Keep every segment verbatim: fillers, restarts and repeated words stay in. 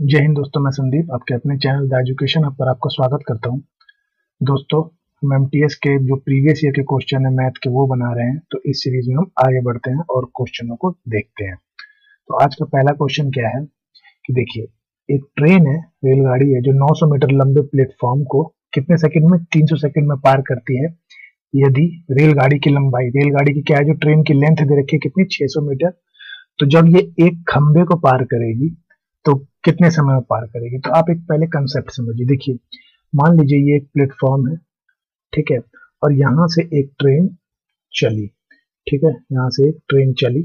जय हिंद दोस्तों, मैं संदीप आपके अपने चैनल द एजुकेशन हब पर आपका स्वागत करता हूं। दोस्तों, हम एमटीएस के जो प्रीवियस ईयर के क्वेश्चन है मैथ के वो बना रहे हैं। तो इस सीरीज में हम आगे बढ़ते हैं और क्वेश्चनों को देखते हैं। तो आज का पहला क्वेश्चन क्या है कि देखिए, एक ट्रेन है, रेलगाड़ी है जो नौ सौ मीटर लंबे प्लेटफॉर्म को कितने सेकंड में तीन सौ सेकंड में पार करती है। यदि रेलगाड़ी की लंबाई, रेलगाड़ी की क्या है, जो ट्रेन की लेंथ दे रखी है कितनी, छह सौ मीटर। तो जब ये एक खंबे को पार करेगी तो कितने समय में पार करेगी। तो आप एक पहले कंसेप्ट समझिए। देखिए, मान लीजिए ये एक प्लेटफॉर्म है, ठीक है, और यहां से एक ट्रेन चली, ठीक है, यहां से एक ट्रेन चली,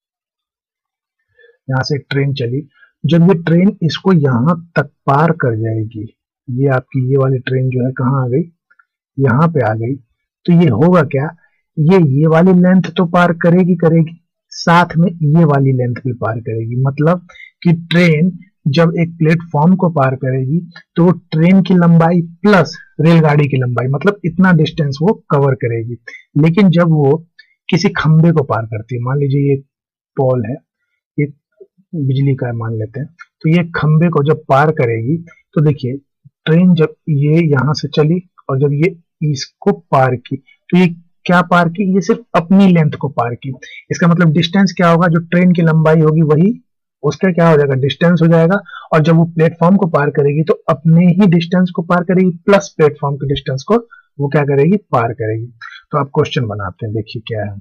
यहां से एक ट्रेन चली। जब ये ट्रेन इसको यहां तक पार कर जाएगी, ये आपकी ये वाली ट्रेन जो है कहाँ आ गई, यहाँ पे आ गई। तो ये होगा क्या, ये ये वाली लेंथ तो पार करेगी करेगी साथ में ये वाली लेंथ भी पार करेगी। मतलब कि ट्रेन जब एक प्लेटफॉर्म को पार करेगी तो वो ट्रेन की लंबाई प्लस रेलगाड़ी की लंबाई, मतलब इतना डिस्टेंस वो कवर करेगी। लेकिन जब वो किसी खंबे को पार करती है, मान लीजिए ये पोल है, ये बिजली का मान लेते हैं, तो ये खंबे को जब पार करेगी तो देखिए, ट्रेन जब ये यहां से चली और जब ये इसको पार की तो ये क्या पार की, ये सिर्फ अपनी लेंथ को पार की। इसका मतलब डिस्टेंस क्या होगा, जो ट्रेन की लंबाई होगी वही उसका क्या हो जाएगा, डिस्टेंस हो जाएगा। और जब वो प्लेटफॉर्म को पार करेगी तो अपने ही डिस्टेंस को पार करेगी प्लस प्लेटफॉर्म के डिस्टेंस को वो क्या करेगी, पार करेगी। तो आप क्वेश्चन बनाते हैं, देखिए क्या है।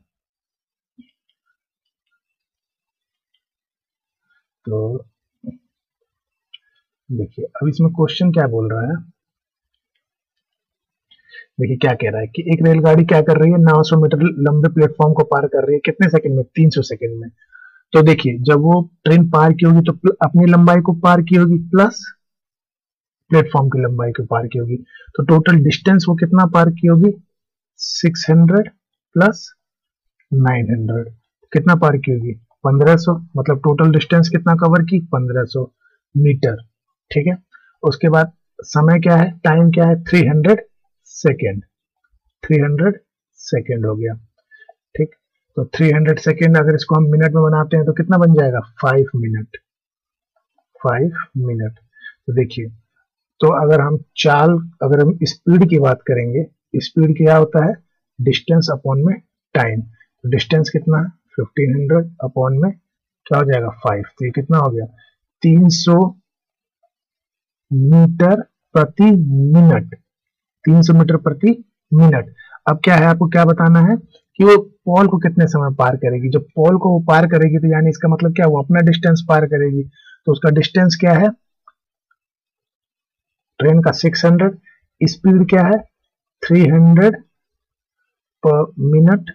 तो देखिए, अब इसमें क्वेश्चन क्या बोल रहा है, देखिए क्या कह रहा है कि एक रेलगाड़ी क्या कर रही है, नौ सौ मीटर लंबे प्लेटफॉर्म को पार कर रही है कितने सेकंड में, तीन सौ सेकंड में। तो देखिए, जब वो ट्रेन पार की होगी तो अपनी लंबाई को पार की होगी प्लस प्लेटफॉर्म की लंबाई को पार की होगी। तो टोटल डिस्टेंस वो कितना पार की होगी, छह सौ प्लस नौ सौ, कितना पार की होगी, पंद्रह सौ। मतलब टोटल डिस्टेंस कितना कवर की, पंद्रह सौ मीटर, ठीक है। उसके बाद समय क्या है, टाइम क्या है, तीन सौ सेकेंड, तीन सौ सेकेंड हो गया, ठीक। तो तीन सौ सेकेंड अगर इसको हम मिनट में बनाते हैं तो कितना बन जाएगा, फाइव मिनट, फाइव मिनट। तो देखिए, तो अगर हम चाल, अगर हम स्पीड की बात करेंगे, स्पीड क्या होता है, डिस्टेंस अपॉन में टाइम। तो डिस्टेंस कितना है, पंद्रह सौ अपॉन में क्या हो जाएगा, फाइव। तो ये कितना हो गया, तीन सौ मीटर प्रति मिनट, तीन सौ मीटर प्रति मिनट। अब क्या है, आपको क्या बताना है कि वो पोल को कितने समय पार करेगी। जब पोल को वो पार करेगी तो यानी इसका मतलब क्या, वो अपना डिस्टेंस पार करेगी। तो उसका डिस्टेंस क्या है, ट्रेन का छह सौ, स्पीड क्या है तीन सौ पर मिनट,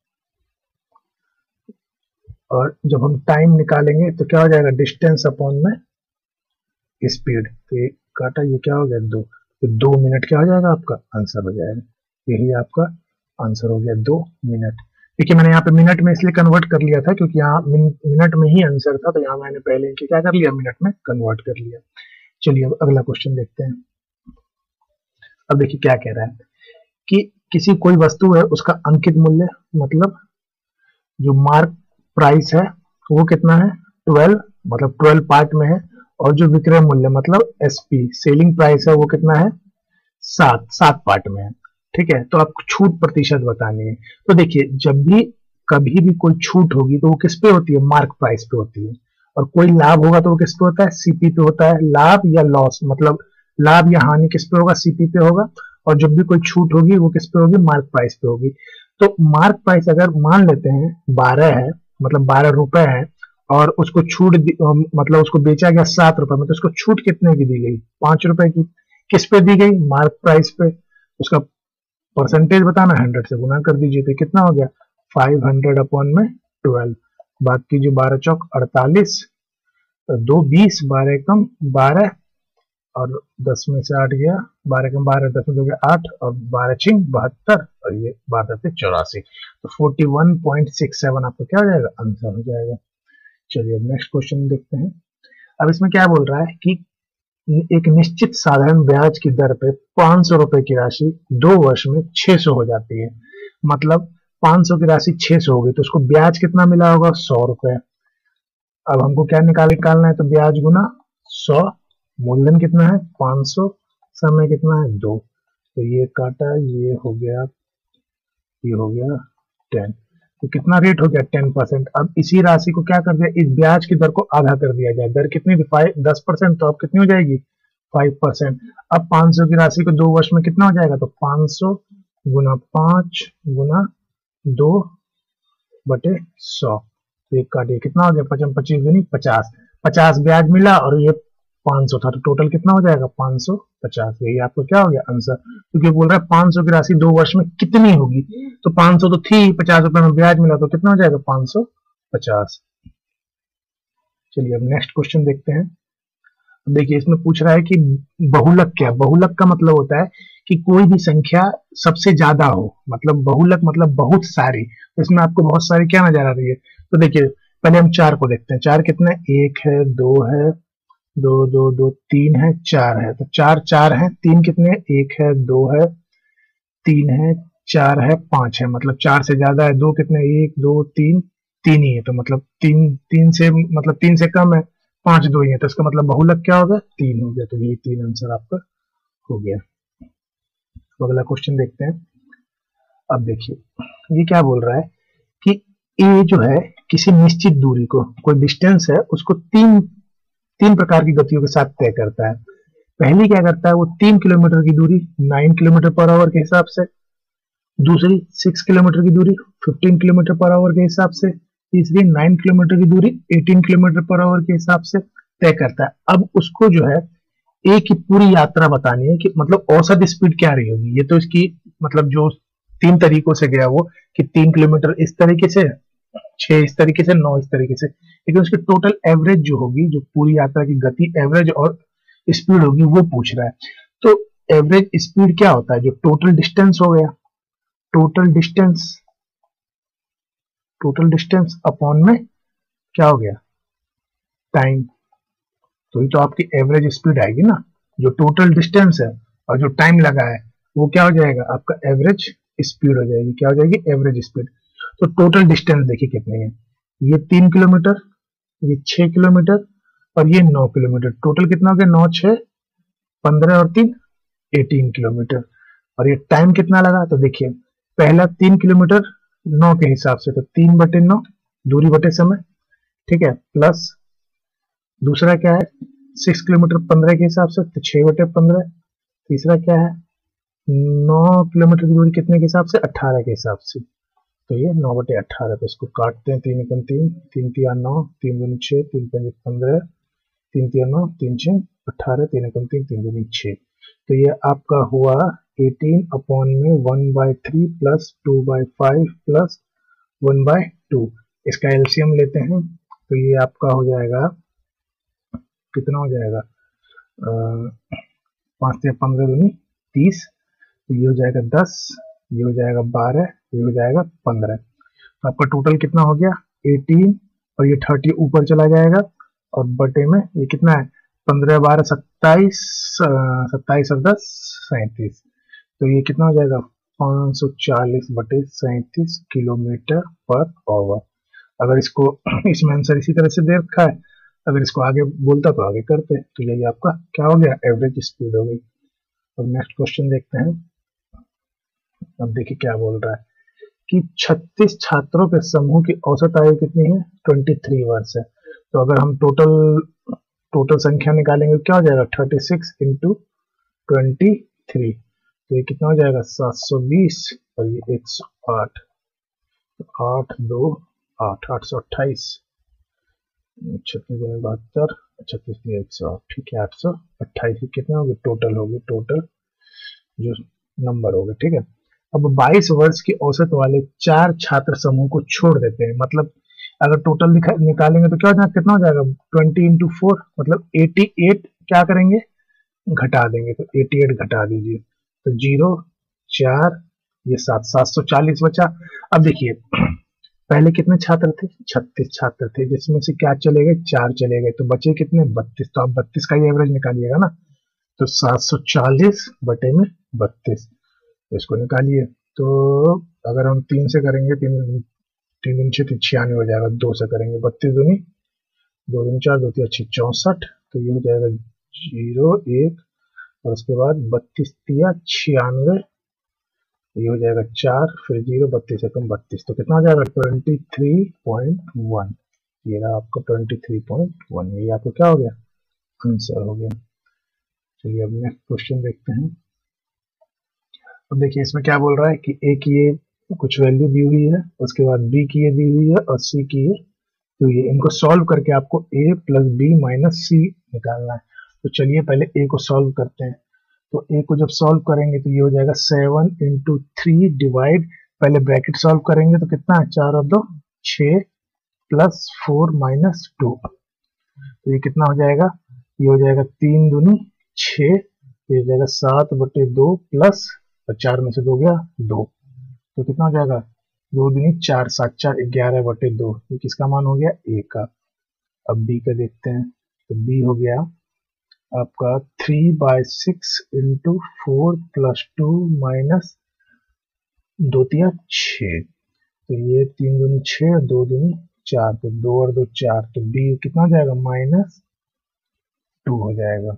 और जब हम टाइम निकालेंगे तो क्या हो जाएगा, डिस्टेंस अपॉन में स्पीड। तो ये काटा, ये क्या हो गया, दो। तो दो मिनट क्या हो जाएगा, आपका आंसर हो जाएगा। यही आपका आंसर हो गया, दो मिनट। देखिए, मैंने यहाँ पे मिनट में इसलिए कन्वर्ट कर लिया था क्योंकि यहाँ मिनट में ही आंसर था, तो यहाँ मैंने पहले इनके क्या कर लिया, मिनट में कन्वर्ट कर लिया। चलिए अब अगला क्वेश्चन देखते हैं। अब देखिए क्या कह रहा है कि किसी कोई वस्तु है, उसका अंकित मूल्य, मतलब जो मार्क प्राइस है वो कितना है, ट्वेल्व, मतलब ट्वेल्व पार्ट में है। और जो विक्रय मूल्य मतलब एसपी, सेलिंग प्राइस है, वो कितना है, सात, सात पार्ट में है, ठीक है। तो आपको छूट प्रतिशत बतानी है। तो देखिए, जब भी कभी भी कोई छूट होगी तो वो किस पे होती है, मार्क प्राइस पे होती है। और कोई लाभ होगा तो वो किस पे होता है, सीपी पे होता है। लाभ या लॉस, मतलब लाभ या हानि किस पे होगा, सीपी पे होगा। और जब भी कोई छूट होगी वो किस पे होगी, मार्क प्राइस पे होगी। तो मार्क प्राइस अगर मान लेते हैं बारह है, मतलब बारह रुपए है, और उसको छूट, मतलब उसको बेचा गया सात रुपए में, तो उसको छूट कितने की दी गई, पांच रुपए की। किस पे दी गई, मार्क प्राइस पे। उसका परसेंटेज बताना, हंड्रेड से गुना कर दीजिए तो कितना हो गया, फाइव हंड्रेड अपॉन में ट्वेल्व। बाकी जो बारह चौक अड़तालीस, तो दो बीस, बारह कम बारह, और दस में से आठ गया, बारह कम बारह, दस में हो गया आठ, और बारह छिंग बहत्तर, और ये बारह से चौरासी। तो forty one point six seven आपका क्या हो जाएगा, आंसर हो जाएगा। चलिए अब नेक्स्ट क्वेश्चन देखते हैं। अब इसमें क्या बोल रहा है कि एक निश्चित साधारण ब्याज की दर पे पांच सौ रुपए की राशि दो वर्ष में छह सौ हो जाती है। मतलब पांच सौ की राशि छह सौ हो गई तो उसको ब्याज कितना मिला होगा, सौ रुपए। अब हमको क्या निकाल निकालना है, तो ब्याज गुना सौ, मूलधन कितना है पाँच सौ, समय कितना है दो, तो ये काटा, ये हो गया, ये हो गया टेन, तो कितना रेट हो गया टेन परसेंट। अब इसी राशि को क्या कर दिया, इस ब्याज की दर को आधा कर दिया जाए, दर कितनी थी फाइव दस परसेंट, तो अब कितनी हो जाएगी फाइव परसेंट। अब पाँच सौ की राशि को दो वर्ष में कितना हो जाएगा, तो पाँच सौ गुना पांच गुना दो बटे सौ, तो ये काटिए कितना हो गया, पचम पच्चीस दूनी पचास, पचास ब्याज मिला और ये पाँच सौ था, तो टोटल कितना हो जाएगा पाँच सौ पचास। यही आपको क्या हो गया आंसर, क्योंकि बोल रहा है पाँच सौ की राशि दो वर्ष में कितनी होगी, तो पाँच सौ तो थी, पचास रुपए में ब्याज मिला, तो कितना हो जाएगा पाँच सौ पचास। चलिए अब नेक्स्ट क्वेश्चन देखते हैं। देखिए इसमें पूछ रहा है कि बहुलक क्या, बहुलक का मतलब होता है कि कोई भी संख्या सबसे ज्यादा हो, मतलब बहुलक मतलब बहुत सारी, तो इसमें आपको बहुत सारी क्या नजर आ रही है, तो देखिए पहले हम चार को देखते हैं, चार कितने, एक है, दो है, दो दो दो तीन है, चार है, तो चार चार है, तीन कितने, एक है, दो है, तीन है, चार है, पांच है, मतलब चार से ज्यादा है, दो कितने, एक दो तीन, तीन ही है, तो मतलब तीन तीन से मतलब तीन से कम है, पांच दो ही है, तो इसका मतलब बहुलक क्या हो गया, तीन हो गया, तो ये तीन आंसर आपका हो गया। तो अगला क्वेश्चन देखते हैं। अब देखिए ये क्या बोल रहा है कि ए जो है किसी निश्चित दूरी को, कोई डिस्टेंस है, उसको तीन तीन प्रकार की गतियों के साथ तय करता है। पहली क्या करता है, वो तीन किलोमीटर की दूरी नाइन किलोमीटर पर आवर के हिसाब से, दूसरी सिक्स किलोमीटर की दूरी फिफ्टीन किलोमीटर पर आवर के हिसाब से, तीसरी नाइन किलोमीटर की दूरी एटीन किलोमीटर पर आवर के हिसाब से तय करता है। अब उसको जो है ए की पूरी यात्रा बतानी है कि मतलब औसत स्पीड क्या रही होगी, ये तो इसकी मतलब जो तीन तरीकों से गया वो कि तीन किलोमीटर इस तरीके से, छह इस तरीके से, नौ इस तरीके से, लेकिन उसकी टोटल एवरेज जो होगी, जो पूरी यात्रा की गति एवरेज और स्पीड होगी वो पूछ रहा है। तो एवरेज स्पीड क्या होता है, जो टोटल डिस्टेंस हो गया, total distance, total distance upon में क्या हो गया टाइम, तो ये तो आपकी एवरेज स्पीड आएगी ना, जो टोटल डिस्टेंस है और जो टाइम लगा है वो क्या हो जाएगा आपका एवरेज स्पीड हो जाएगी, क्या हो जाएगी एवरेज स्पीड। तो टोटल डिस्टेंस देखिए कितनी है, ये तीन किलोमीटर, ये छह किलोमीटर और ये नौ किलोमीटर, टोटल कितना हो गया, नौ छह पंद्रह और तीन एटीन किलोमीटर। और ये टाइम कितना लगा, तो देखिए पहला तीन किलोमीटर नौ के हिसाब से, तो तीन बटे नौ दूरी बटे समय, ठीक है, प्लस दूसरा क्या है सिक्स किलोमीटर पंद्रह के हिसाब से, तो छह बटे पंद्रह, तीसरा क्या है नौ किलोमीटर की दूरी कितने के हिसाब से, अट्ठारह के हिसाब से, तो ये नौ बटे अट्ठारह, तो इसको काटते हैं, तीन एकम तीन, तीन तिया नौ, तीन दूनी छह, तीन पंजे पंद्रह, तीन तिया नौ, तीन छह अट्ठारह, तीन एकम तीन, तीन दूनी छह, तो ये आपका हुआ एटीन अपॉन में one by three plus two by five plus one by two, इसका एलसीएम लेते हैं तो ये आपका हो जाएगा कितना हो जाएगा, पांच से पंद्रह दूनी तीस, तो ये हो जाएगा दस, ये हो जाएगा बारह, ये हो जाएगा पंद्रह, तो आपका टोटल कितना हो गया एटीन, और ये थर्टी ऊपर चला जाएगा, और बटे में ये कितना है पंद्रह बारह सत्ताईस, सत्ताईस और दस सैंतीस, तो ये कितना हो जाएगा पाँच सौ चालीस बटे सैंतीस किलोमीटर पर आवर। अगर इसको इसमें आंसर इसी तरह से दे रखा है, अगर इसको आगे बोलता तो आगे करते, तो यही आपका क्या हो गया एवरेज स्पीड हो गई। अब नेक्स्ट क्वेश्चन देखते हैं। अब देखिए क्या बोल रहा है कि छत्तीस छात्रों के समूह की औसत आयु कितनी है, तेईस वर्ष है, तो अगर हम टोटल टोटल संख्या निकालेंगे क्या हो जाएगा thirty six into twenty three, तो ये कितना हो जाएगा सात सौ बीस और ये एक सौ आठ, आठ दो आठ, आठ सौ अट्ठाईस, छत्तीस में बहत्तर, छत्तीस एक सौ, ठीक है, आठ सौ अट्ठाईस कितना होगी टोटल होगी, टोटल जो नंबर होगा, ठीक है। अब बाईस वर्ष की औसत वाले चार छात्र समूह को छोड़ देते हैं, मतलब अगर टोटल निकालेंगे तो क्या हो जाएगा, कितना हो जाएगा ट्वेंटी इंटू फोर, मतलब एटी एट क्या करेंगे घटा देंगे, तो एटी एट घटा दीजिए, तो जीरो चार ये सात, सात सौ चालीस बचा। अब देखिए पहले कितने छात्र थे, छत्तीस छात्र थे, जिसमें से क्या चले गए, चार चले गए, तो बचे कितने बत्तीस, तो आप बत्तीस का ही एवरेज निकालिएगा ना, तो सात सौ चालीस बटे में बत्तीस, तो इसको निकालिए, तो अगर हम तीन से करेंगे, तीन तीन दिन छह छियानवे हो जाएगा, दो से करेंगे बत्तीस दूनी दो दिन चार, दो तीन अच्छी चौसठ, तो ये हो जाएगा जीरो एक और उसके बाद बत्तीस तिया छियानवे, ये हो जाएगा चार, फिर जीरो, बत्तीस एकम बत्तीस, तो कितना हो जाएगा ट्वेंटी थ्री पॉइंट वन। ये रहा आपका ट्वेंटी थ्री पॉइंट वन, ये आपको क्या हो गया आंसर हो गया। चलिए अब नेक्स्ट क्वेश्चन देखते हैं। अब देखिए इसमें क्या बोल रहा है कि ए की ये कुछ वैल्यू दी हुई है, उसके बाद बी की ये दी हुई है और सी की ये दी हुई है। इनको सॉल्व करके आपको A plus B minus C निकालना है। तो चलिए पहले ए को सॉल्व करते हैं। तो ए को जब सॉल्व करेंगे तो ये हो जाएगा सेवन इंटू थ्री डिवाइड, पहले ब्रैकेट सॉल्व करेंगे तो कितना है, चार और दो छः प्लस फोर माइनस टू, तो ये कितना हो जाएगा, ये हो जाएगा तीन दूनी छः, ये हो जाएगा सात बटे दो प्लस चार में से दो गया दो, तो कितना हो जाएगा दो दूनी चार, सात चार ग्यारह बटे दो, ये किसका मान हो गया ए का। अब बी का देखते हैं, तो बी हो गया आपका three by six into four plus two minus दो तिया छः, तो ये तीन दूनी छः और दो दूनी चार, तो दो और दो चार, तो बी कितना हो जाएगा माइनस टू हो जाएगा,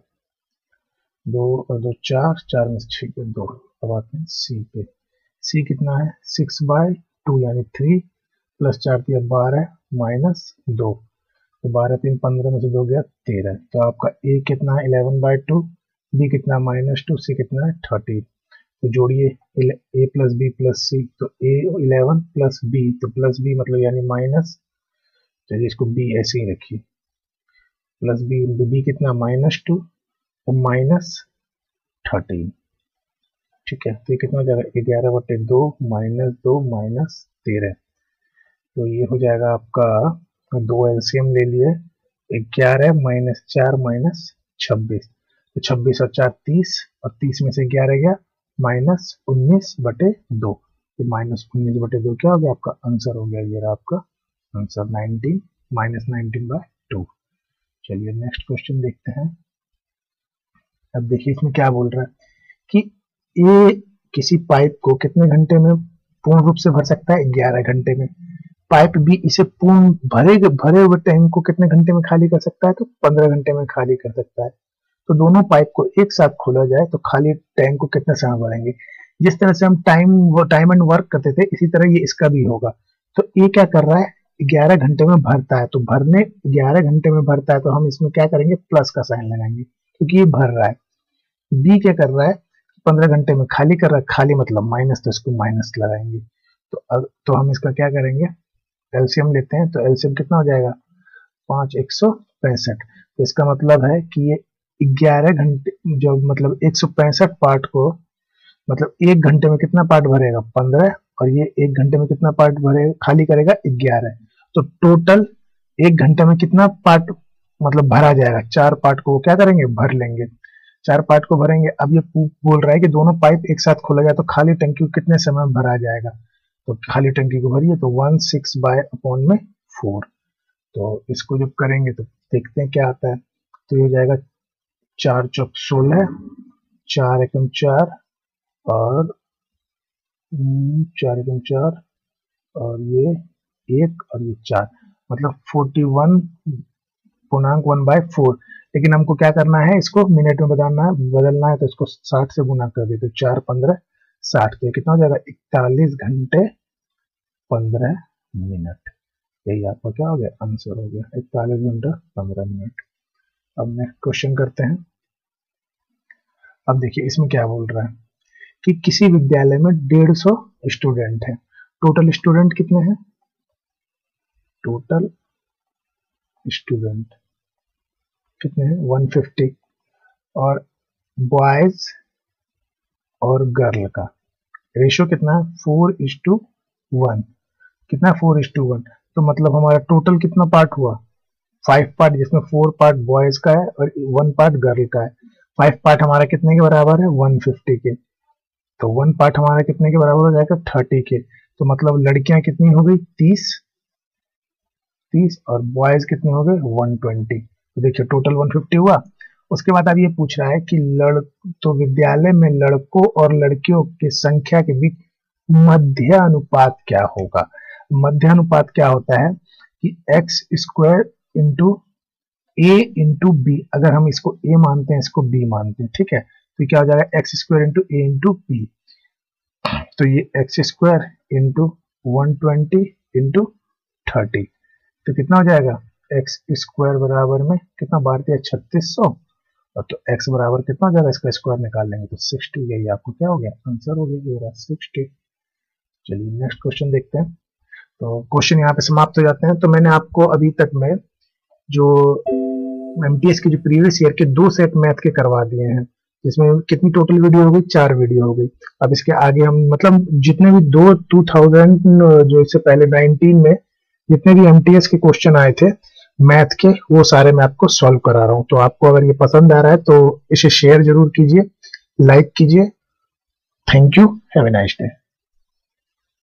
दो और दो चार, चार में से छः के दो। अब आते हैं सी पे, सी कितना है सिक्स बाय टू यानी थ्री प्लस चार तिया बारह माइनस दो, तो बारह तीन पंद्रह में से दो गया तेरह, तो आपका ए कितना है इलेवन बाय टू, बी कितना माइनस टू, सी कितना है थर्टी, तो जोड़िए A plus B plus C, तो ए इलेवन प्लस बी, तो प्लस बी मतलब यानी माइनस, चलिए इसको बी ऐसे ही रखिए, प्लस बी, बी कितना माइनस टू तो माइनस थर्टीन, ठीक है, तो ये कितना हो जाएगा ग्यारह बटे दो माइनस दो माइनस तेरह, तो ये हो जाएगा आपका दो एलसीएम ले लिए, ग्यारह माइनस चार माइनस छब्बीस, तो छब्बीस और चार तीस और तीस में से ग्यारह गया माइनस उन्नीस बटे दो, तो माइनस उन्नीस बटे दो क्या हो गया आपका आंसर हो गया, ये रहा आपका answer nineteen minus nineteen by two. चलिए नेक्स्ट क्वेश्चन देखते हैं। अब देखिए इसमें क्या बोल रहा है कि ए किसी पाइप को कितने घंटे में पूर्ण रूप से भर सकता है, ग्यारह घंटे में। पाइप बी इसे पूर्ण भरे भरे हुए टैंक को कितने घंटे में खाली कर सकता है, तो पंद्रह घंटे में खाली कर सकता है। तो दोनों पाइप को एक साथ खोला जाए तो खाली टैंक को कितने समय भरेंगे। जिस तरह से हम टाइम वो टाइम एंड वर्क करते थे इसी तरह ये इसका भी होगा। तो ए क्या कर रहा है, ग्यारह घंटे में भरता है, तो भरने ग्यारह घंटे में भरता है तो हम इसमें क्या करेंगे, प्लस का साइन लगाएंगे क्योंकि ये भर रहा है। बी क्या कर रहा है, पंद्रह घंटे में खाली कर रहा है, खाली मतलब माइनस, तो इसको माइनस लगाएंगे। तो अब तो हम इसका क्या करेंगे, एलसीएम लेते हैं, तो एलसीएम कितना हो जाएगा पांच एक सौ पैंसठ, तो इसका मतलब है कि ये ग्यारह घंटे जो मतलब एक सौ पैंसठ पार्ट को मतलब एक घंटे में कितना पार्ट भरेगा पंद्रह, और ये एक घंटे में कितना पार्ट भरेगा खाली करेगा ग्यारह, तो टोटल एक घंटे में कितना पार्ट मतलब भरा जाएगा, चार पार्ट को वो क्या करेंगे भर लेंगे, चार पार्ट को भरेंगे। अब ये बोल रहा है कि दोनों पाइप एक साथ खोला जाए तो खाली टंकी को कितने समय में भरा जाएगा, तो खाली टंकी को भरिए तो वन सिक्स बाय अपॉन में फोर, तो इसको जब करेंगे तो देखते हैं क्या आता है। तो ये हो जाएगा चार चौक सोलह, चार एकम चार और चार एकम चार और ये एक और ये चार, मतलब फोर्टी वन पूर्णांक वन बाय फोर। लेकिन हमको क्या करना है, इसको मिनट में बदलना है बदलना है तो इसको साठ से गुना कर दे, तो चार पंद्रह साठ, तो कितना हो जाएगा इकतालीस घंटे पंद्रह मिनट। यही आपका क्या हो गया आंसर हो गया, इकतालीस घंटा पंद्रह मिनट। अब नेक्स्ट क्वेश्चन करते हैं। अब देखिए इसमें क्या बोल रहा है कि किसी विद्यालय में डेढ़ सौ स्टूडेंट है, टोटल स्टूडेंट कितने हैं, टोटल स्टूडेंट कितने हैं वन फिफ्टी, और बॉयज और गर्ल का रेशियो कितना है फोर इज टू वन, कितना फोर इज टू वन, तो मतलब हमारा टोटल कितना पार्ट हुआ फाइव पार्ट, जिसमें फोर पार्ट बॉयज का है और वन पार्ट गर्ल का है। फाइव पार्ट हमारा कितने के बराबर है वन फिफ्टी के, तो वन पार्ट हमारा कितने के बराबर हो जाएगा थर्टी के, तो मतलब लड़कियां कितनी हो गई तीस तीस और बॉयज कितने हो गए वन ट्वेंटी, तो देखिए टोटल वन फिफ्टी हुआ। उसके बाद अब ये पूछ रहा है कि लड़ तो विद्यालय में लड़कों और लड़कियों की संख्या के बीच मध्य अनुपात क्या होगा। मध्य अनुपात क्या होता है कि X square into A into B, अगर हम इसको ए मानते हैं इसको बी मानते हैं, ठीक है, तो क्या हो जाएगा X square into A into B, तो ये X square into one twenty into thirty, तो कितना हो जाएगा एक्स स्क्वायर बराबर में कितना बार दिया छत्तीस सौ, और तो एक्स बराबर कितना हो जाएगा, इसका स्क्वायर निकाल लेंगे तो सिक्सटी, यही आपको क्या हो गया आंसर हो गया, ये रहा सिक्सटी। चलिए नेक्स्ट क्वेश्चन देखते हैं। तो क्वेश्चन यहाँ पे समाप्त हो जाते हैं। तो मैंने आपको अभी तक में जो एमटीएस के जो प्रीवियस ईयर के दो सेट मैथ के करवा दिए हैं, जिसमें कितनी टोटल वीडियो हो गई, चार वीडियो हो गई। अब इसके आगे हम मतलब जितने भी दो टू थाउजेंड जो इससे पहले नाइनटीन में जितने भी एमटीएस के क्वेश्चन आए थे मैथ के, वो सारे मैं आपको सॉल्व करा रहा हूँ। तो आपको अगर ये पसंद आ रहा है तो इसे शेयर जरूर कीजिए, लाइक कीजिए। Thank you, have a nice day.